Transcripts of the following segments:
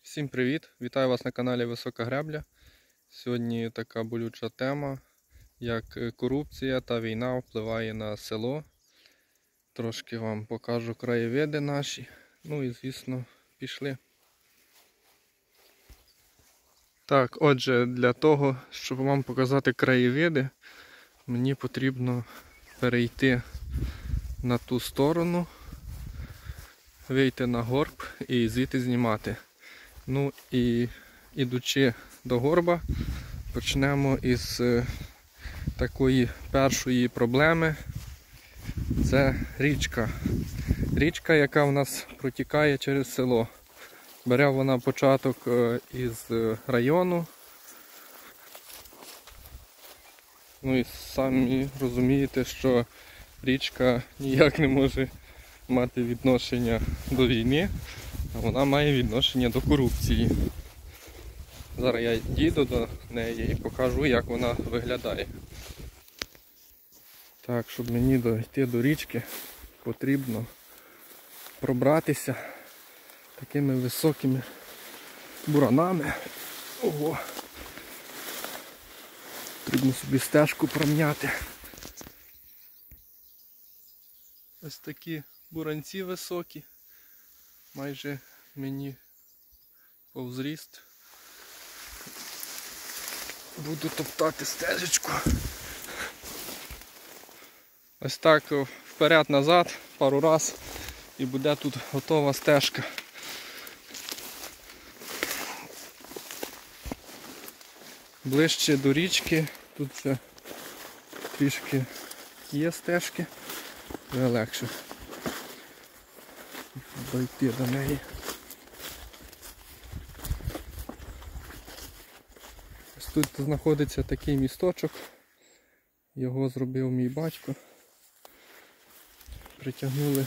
Всім привіт! Вітаю вас на каналі Висока Гребля. Сьогодні така болюча тема, як корупція та війна впливає на село. Трошки вам покажу краєвиди наші. Ну і звісно, пішли. Так, отже, для того, щоб вам показати краєвиди, мені потрібно перейти на ту сторону, вийти на горб і звідти знімати. Ну і ідучи до горба, почнемо із такої першої проблеми. Це річка. Річка, яка в нас протікає через село. Бере вона початок із району. Ну і самі розумієте, що річка ніяк не може мати відношення до війни, а вона має відношення до корупції. Зараз я дійду до неї і покажу, як вона виглядає. Так, щоб мені дойти до річки, потрібно пробратися такими високими буранами. Ого! Потрібно собі стежку промняти. Ось такі буранці високі, майже мені повзріст. Буду топтати стежечку. Ось так вперед-назад пару раз і буде тут готова стежка. Ближче до річки, тут вже трішки є стежки, вже легше дойти до неї. Ось тут знаходиться такий місточок, його зробив мій батько. Притягнули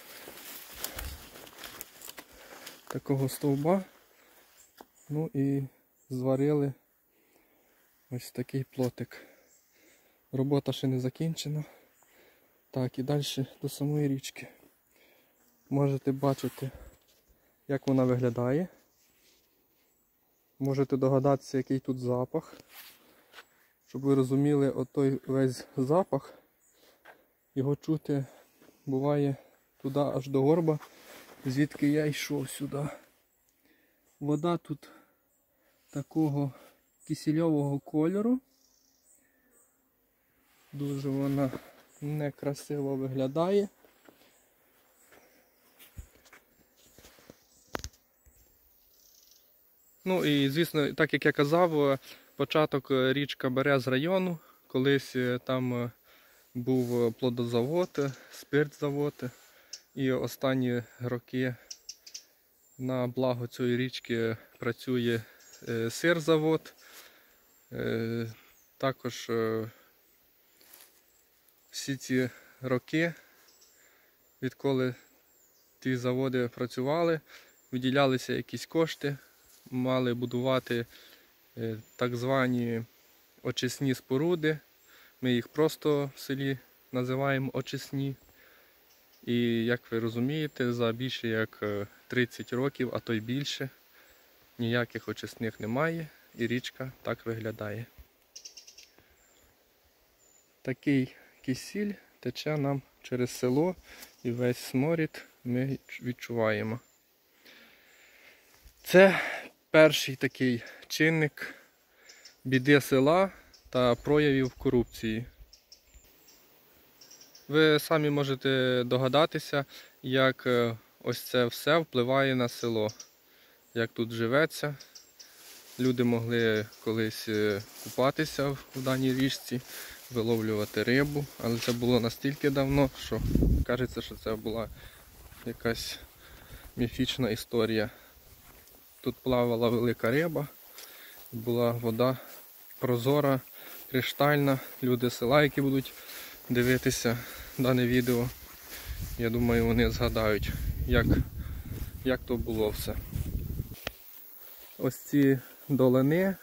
такого стовба, ну і зварили ось такий плотик. Робота ще не закінчена. Так, і далі до самої річки. Можете бачити, як вона виглядає. Можете догадатися, який тут запах. Щоб ви розуміли, отой весь запах, його чути буває туди аж до горба, звідки я йшов сюди. Вода тут такого кисельового кольору. Дуже вона некрасиво виглядає. Ну і звісно, так як я казав, початок річка бере з району. Колись там був плодозавод, спиртзавод. І останні роки на благо цієї річки працює сирзавод. Також всі ці роки, відколи ті заводи працювали, виділялися якісь кошти, мали будувати так звані очисні споруди. Ми їх просто в селі називаємо очисні. І, як ви розумієте, за більше як 30 років, а то й більше, ніяких очисних немає і річка так виглядає. Такий кисіль тече нам через село і весь сморід ми відчуваємо. Це перший такий чинник біди села та проявів корупції. Ви самі можете догадатися, як ось це все впливає на село, як тут живеться. Люди могли колись купатися в даній річці, виловлювати рибу, але це було настільки давно, що кажеться, що це була якась міфічна історія. Тут плавала велика риба, була вода прозора, криштальна. Люди села, які будуть дивитися дане відео, я думаю, вони згадають, як то було все. Ось ці долини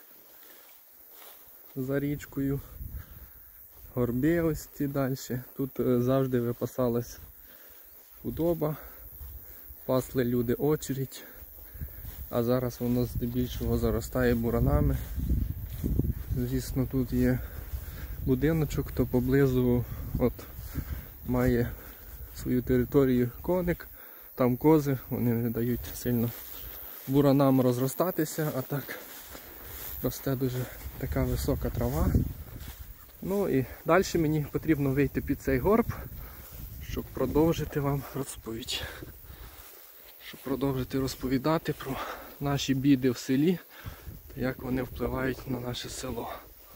за річкою, горби ось ці далі. Тут завжди випасалась худоба, пасли люди очередь. а зараз воно здебільшого заростає буранами. Звісно, тут є будиночок, то поблизу от має свою територію коник, там кози, вони не дають сильно буранам розростатися, а так росте дуже така висока трава. Ну і далі мені потрібно вийти під цей горб, щоб продовжити вам розповідь. Щоб продовжити розповідати про наші біди в селі, та як вони впливають на наше село.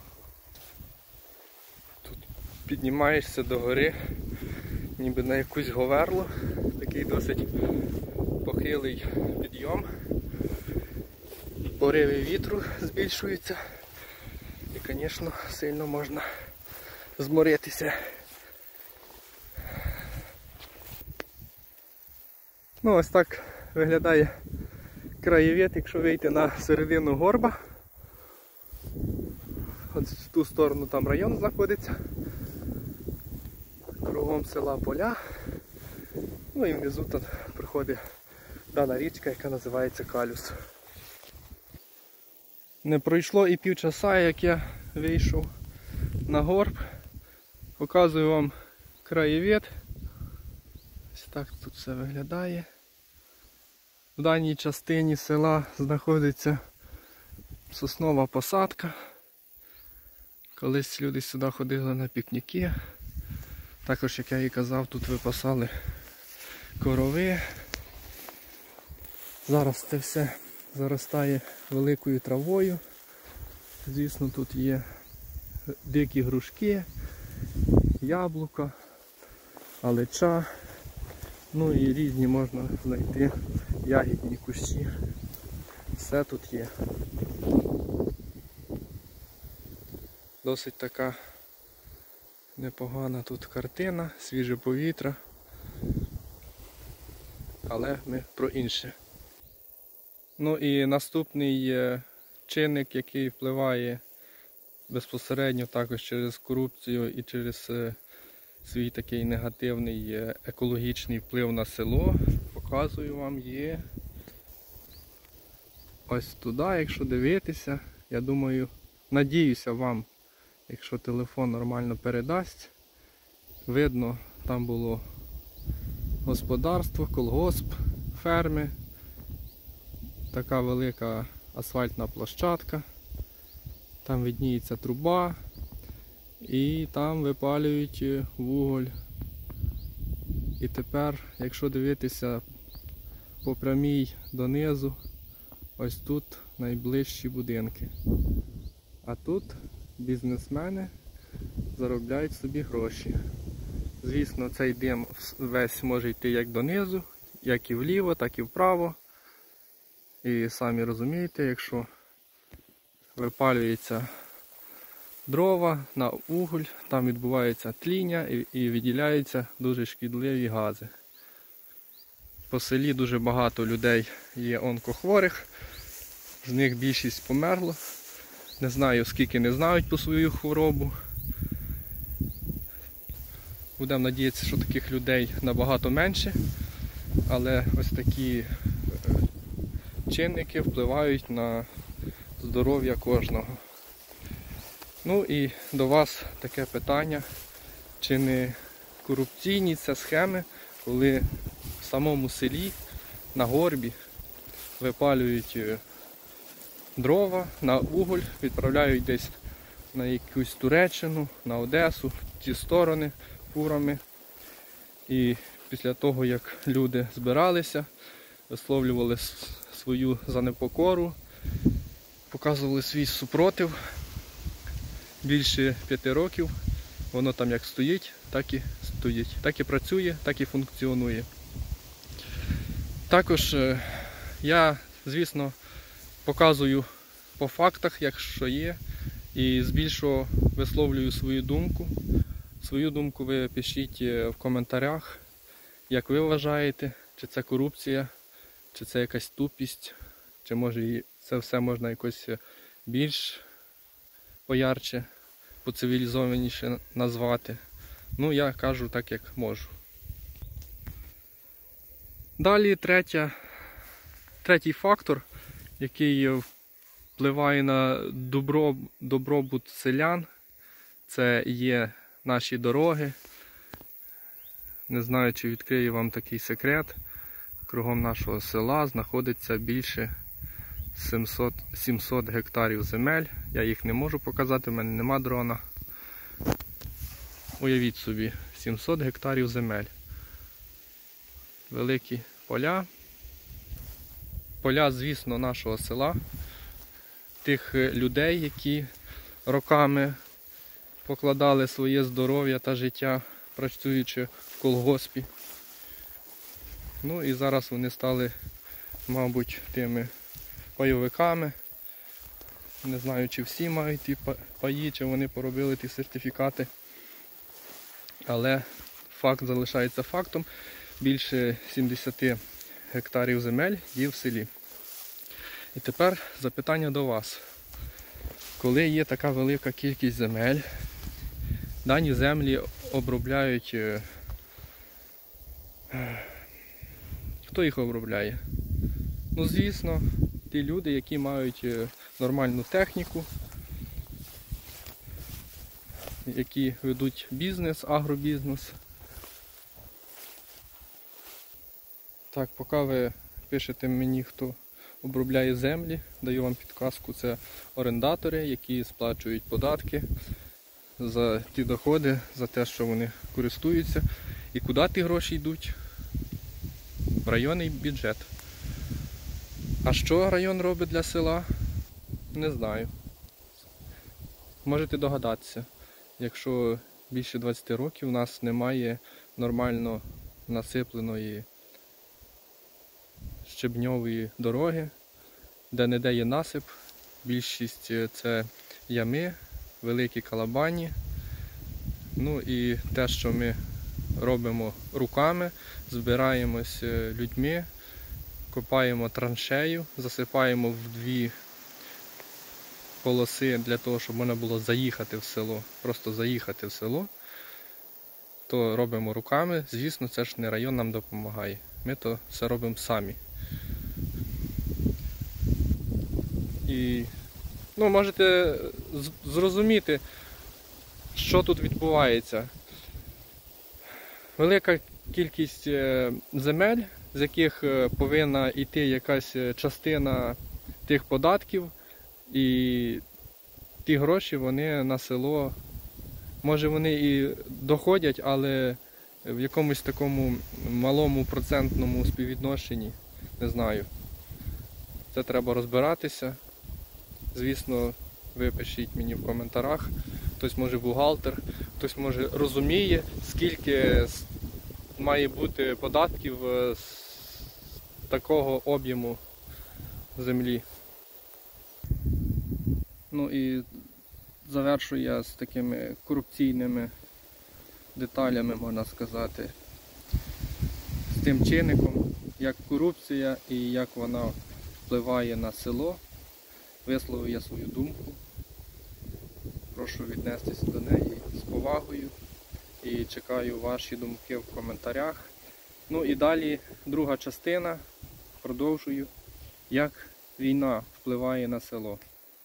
Тут піднімаєшся до гори, ніби на якусь говерлу, такий досить похилий підйом. Пориви вітру збільшуються і, звісно, сильно можна зморитися. Ну, ось так виглядає краєвид, якщо вийти на середину горба. От в ту сторону там район знаходиться. Кругом села поля. Ну і внизу тут проходить дана річка, яка називається Калюс. Не пройшло і півчаса, як я вийшов на горб. Показую вам краєвид. Ось так тут все виглядає. В даній частині села знаходиться соснова посадка. Колись люди сюди ходили на пікніки. Також, як я і казав, тут випасали корови. Зараз це все заростає великою травою. Звісно, тут є дикі грушки, яблука, алеча. Ну і різні можна знайти ягідні кущі. Все тут є. Досить така непогана тут картина, свіже повітря. Але ми про інше. Ну і наступний чинник, який впливає безпосередньо також через корупцію і через свій такий негативний екологічний вплив на село, показую вам, є ось туди, якщо дивитися, я думаю, надіюся вам, якщо телефон нормально передасть, видно, там було господарство, колгосп, ферми, така велика асфальтна площадка, там видніється труба і там випалюють вуголь. І тепер, якщо дивитися по прямій донизу, ось тут найближчі будинки. А тут бізнесмени заробляють собі гроші. Звісно, цей дим весь може йти як донизу, як і вліво, так і вправо. І самі розумієте, якщо випалюється дрова на уголь, там відбувається тління і виділяються дуже шкідливі гази. По селі дуже багато людей є онкохворих, з них більшість померло. Не знаю, скільки не знають про свою хворобу. Будемо надіятися, що таких людей набагато менше, але ось такі чинники впливають на здоров'я кожного. Ну і до вас таке питання, чи не корупційні це схеми, коли в самому селі на горбі випалюють дрова на уголь, відправляють десь на якусь Туреччину, на Одесу, в ті сторони фурами. І після того, як люди збиралися, висловлювали свою занепокору, показували свій супротив, більше 5 років, воно там як стоїть, так і стоїть, так і працює, так і функціонує. Також я, звісно, показую по фактах, якщо є, і збільшого висловлюю свою думку. Свою думку ви пишіть в коментарях, як ви вважаєте, чи це корупція, чи це якась тупість, чи може це все можна якось більш поярче, поцивілізованіше назвати. Ну, я кажу так, як можу. Далі третій фактор, який впливає на добробут селян. Це є наші дороги. Не знаю, чи відкрию вам такий секрет. Кругом нашого села знаходиться більше 700 гектарів земель. Я їх не можу показати, в мене нема дрона. Уявіть собі, 700 гектарів земель. Великі поля. Поля, звісно, нашого села. Тих людей, які роками покладали своє здоров'я та життя, працюючи в колгоспі. Ну і зараз вони стали, мабуть, тими пайовиками. Не знаю, чи всі мають ті паї, чи вони поробили ті сертифікати. Але факт залишається фактом. Більше 70 гектарів земель є в селі. І тепер запитання до вас. Коли є така велика кількість земель, дані землі обробляють... Хто їх обробляє? Ну, звісно, ті люди, які мають нормальну техніку, які ведуть бізнес, агробізнес. Так, поки ви пишете мені, хто обробляє землі, даю вам підказку, це орендатори, які сплачують податки за ті доходи, за те, що вони користуються. І куди ті гроші йдуть? В районний бюджет. А що район робить для села? Не знаю. Можете догадатися, якщо більше 20 років у нас немає нормально насипленої щебньової дороги, де-не-де є насип, більшість це ями, великі калабані. Ну і те, що ми робимо руками, збираємось людьми, копаємо траншею, засипаємо в 2 полоси для того, щоб можна було заїхати в село, просто заїхати в село, то робимо руками. Звісно, це ж не район нам допомагає. Ми то все робимо самі. І можете зрозуміти, що тут відбувається. Велика кількість земель, з яких повинна йти якась частина тих податків, і ті гроші вони на село, може вони і доходять, але в якомусь такому малому процентному співвідношенні, не знаю. Це треба розбиратися. Звісно, ви пишіть мені в коментарях. Хтось може бухгалтер, хтось може розуміє, скільки має бути податків з такого об'єму землі. Ну і завершую я з такими корупційними деталями, можна сказати, з тим чинником, як корупція і як вона впливає на село. Висловив я свою думку. Прошу віднестися до неї з повагою і чекаю ваші думки в коментарях. Ну і далі друга частина, продовжую, як війна впливає на село.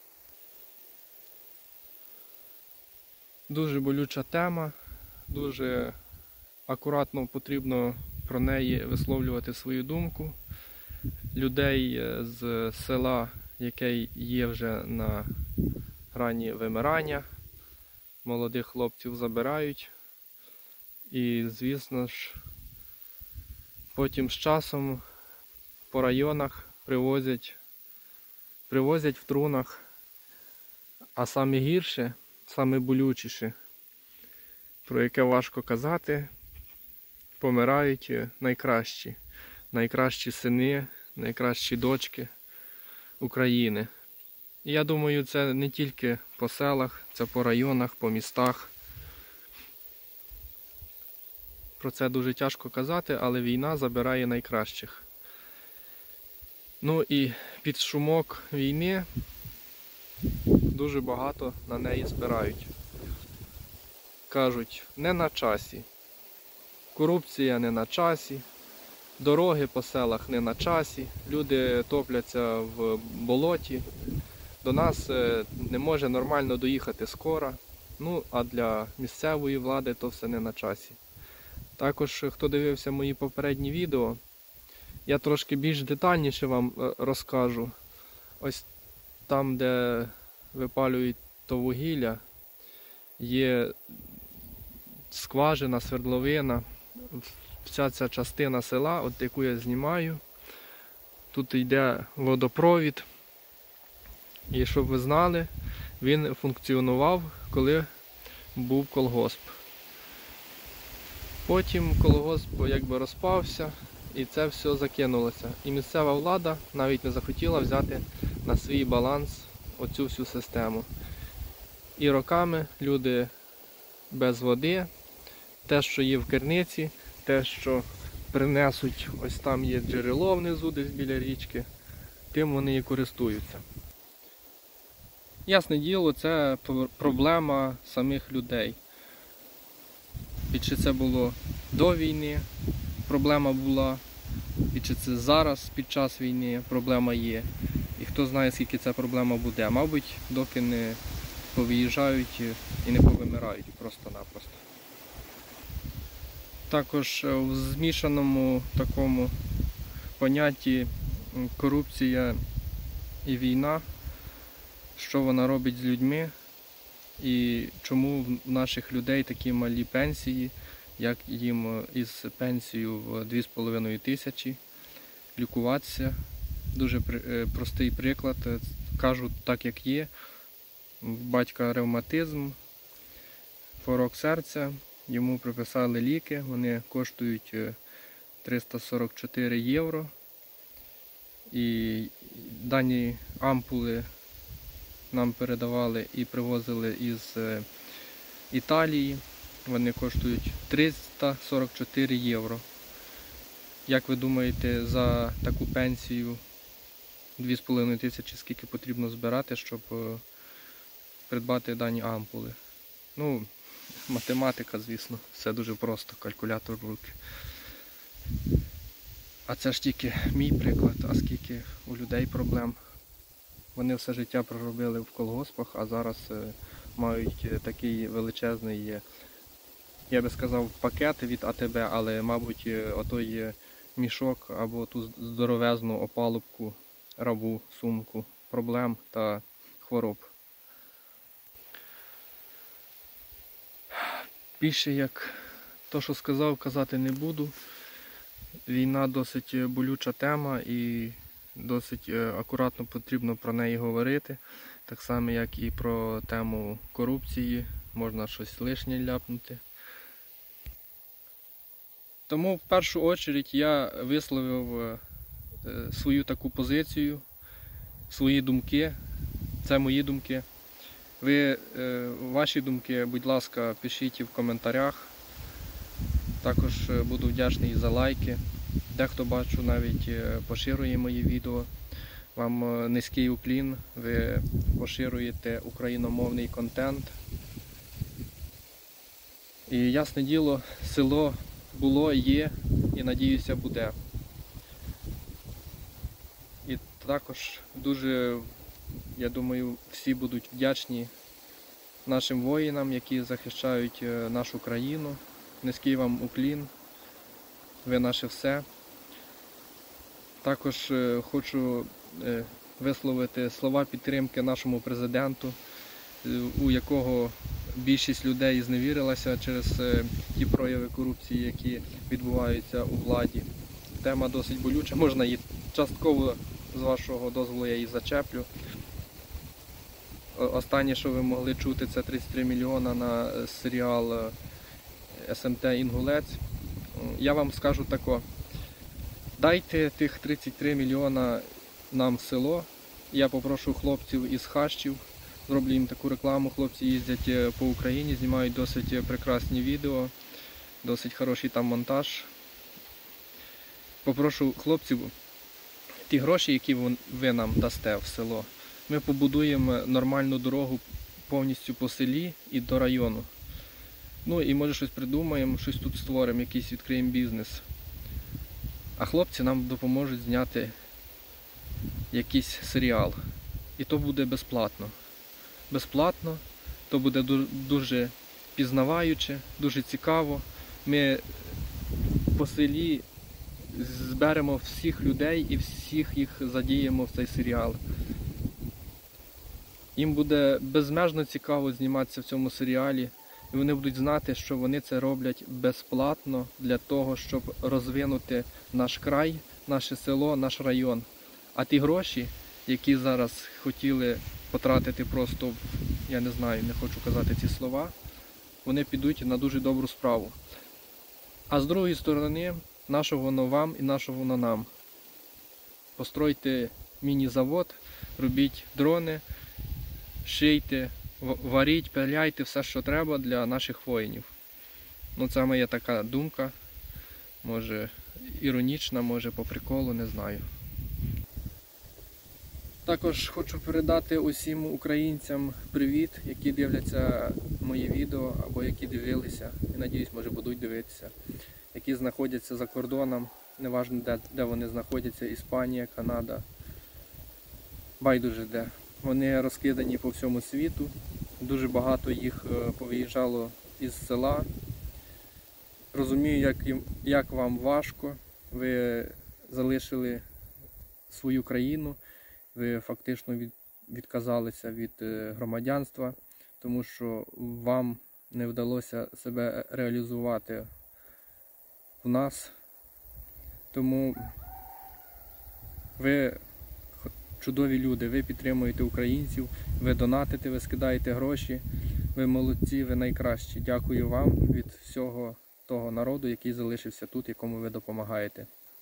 Дуже болюча тема, дуже акуратно потрібно про неї висловлювати свою думку. Людей з села, яке є вже на грані вимирання, молодих хлопців забирають. І, звісно ж, потім з часом по районах привозять в трунах, а саме гірше, саме болючіше, про яке важко казати, помирають найкращі сини, найкращі дочки України. І я думаю, це не тільки по селах, це по районах, по містах. Про це дуже тяжко казати, але війна забирає найкращих. Ну і під шумок війни дуже багато на неї збирають. Кажуть, не на часі. Корупція не на часі. Дороги по селах не на часі, люди топляться в болоті, до нас не може нормально доїхати скора, ну а для місцевої влади то все не на часі. Також, хто дивився мої попередні відео, я трошки більш детальніше вам розкажу. Ось там, де випалюють то вугілля, є скважина, свердловина. Вся ця частина села, от яку я знімаю, тут йде водопровід. І щоб ви знали, він функціонував, коли був колгосп. Потім колгосп якби розпався і це все закинулося. І місцева влада навіть не захотіла взяти на свій баланс оцю всю систему. І роками люди без води, те, що є в керниці, те, що принесуть, ось там є джерело внизу, десь біля річки, тим вони і користуються. Ясне діло, це проблема самих людей. І чи це було до війни, проблема була, і чи це зараз під час війни проблема є. І хто знає, скільки ця проблема буде. Мабуть, доки не повиїжджають і не повимирають просто-напросто. Також в змішаному такому понятті корупція і війна, що вона робить з людьми і чому в наших людей такі малі пенсії, як їм із пенсією в 2,5 тисячі лікуватися. Дуже простий приклад, кажу так як є. В батька ревматизм, хвороб серця. Йому приписали ліки, вони коштують 344 євро. І дані ампули нам передавали і привозили із Італії. Вони коштують 344 євро. Як ви думаєте, за таку пенсію 2,5 тисячі скільки потрібно збирати, щоб придбати дані ампули? Ну, математика, звісно, все дуже просто, калькулятор в руки. А це ж тільки мій приклад, а скільки у людей проблем. Вони все життя проробили в колгоспах, а зараз мають такий величезний, я би сказав, пакет від АТБ, але, мабуть, отой мішок або ту здоровезну опалубку, рабу, сумку проблем та хвороб. Більше, як то, що сказав, казати не буду. Війна досить болюча тема і досить акуратно потрібно про неї говорити. Так само, як і про тему корупції, можна щось лишнє ляпнути. Тому в першу чергу я висловив свою таку позицію, свої думки. Це мої думки. Ви ваші думки, будь ласка, пишіть в коментарях. Також буду вдячний за лайки. Дехто, бачу, навіть поширює мої відео. Вам низький уклін, ви поширюєте україномовний контент. І ясне діло, село було, є і, надіюся, буде. І також дуже, я думаю, всі будуть вдячні нашим воїнам, які захищають нашу країну. Низький вам уклін, ви наше все. Також хочу висловити слова підтримки нашому президенту, у якого більшість людей зневірилася через ті прояви корупції, які відбуваються у владі. Тема досить болюча, можна її частково, з вашого дозволу, я її зачеплю. Останнє, що ви могли чути, це 33 мільйона на серіал СМТ «Інгулець». Я вам скажу тако, дайте тих 33 мільйона нам в село. Я попрошу хлопців із Хащів, зроблю їм таку рекламу. Хлопці їздять по Україні, знімають досить прекрасні відео, досить хороший там монтаж. Попрошу хлопців, ті гроші, які ви нам дасте в село, ми побудуємо нормальну дорогу повністю по селі і до району. Ну і може щось придумаємо, щось тут створимо, якийсь відкриємо бізнес. А хлопці нам допоможуть зняти якийсь серіал. І то буде безплатно. Безплатно, то буде дуже пізнаваюче, дуже цікаво. Ми по селі зберемо всіх людей і всіх їх задіємо в цей серіал. Їм буде безмежно цікаво зніматися в цьому серіалі. І вони будуть знати, що вони це роблять безплатно для того, щоб розвинути наш край, наше село, наш район. А ті гроші, які зараз хотіли потратити просто, я не знаю, не хочу казати ці слова, вони підуть на дуже добру справу. А з другої сторони, нашого воно вам і нашого воно нам. Постройте міні-завод, робіть дрони, шийте, варіть, пиляйте все, що треба для наших воїнів. Ну, це моя така думка, може іронічна, може по приколу, не знаю. Також хочу передати усім українцям привіт, які дивляться мої відео або які дивилися, і надіюсь, може будуть дивитися, які знаходяться за кордоном, неважно де вони знаходяться, Іспанія, Канада, байдуже де. Вони розкидані по всьому світу, дуже багато їх повиїжджало із села. Розумію, як вам важко, ви залишили свою країну, ви фактично відказалися від громадянства, тому що вам не вдалося себе реалізувати в нас. Тому ви чудові люди, ви підтримуєте українців, ви донатите, ви скидаєте гроші, ви молодці, ви найкращі. Дякую вам від всього того народу, який залишився тут, якому ви допомагаєте.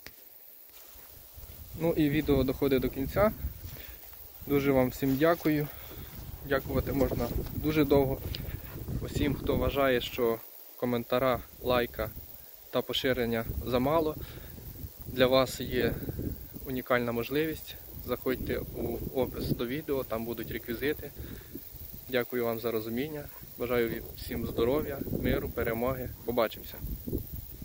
Ну і відео доходить до кінця. Дуже вам всім дякую. Дякувати можна дуже довго. Усім, хто вважає, що коментара, лайка та поширення замало, для вас є унікальна можливість. Заходьте у опис до відео, там будуть реквізити. Дякую вам за розуміння. Бажаю всім здоров'я, миру, перемоги. Побачимося.